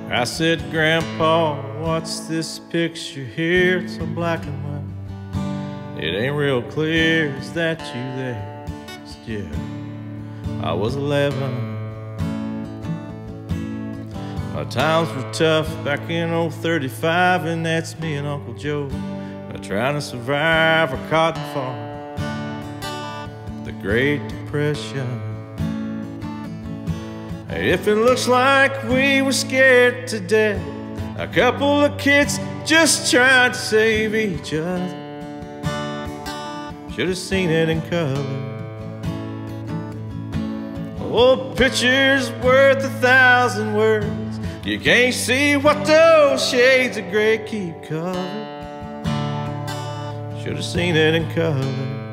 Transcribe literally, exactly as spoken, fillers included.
I said, Grandpa, what's this picture here? It's so black and white. It ain't real clear. Is that you there? I said, yeah, I was eleven. My times were tough back in old thirty-five, and that's me and Uncle Joe trying to survive our cotton farm, the Great Depression. If it looks like we were scared to death, a couple of kids just trying to save each other, should have seen it in color. Old picture's worth a thousand words. You can't see what those shades of gray keep covered. Should have seen it in color.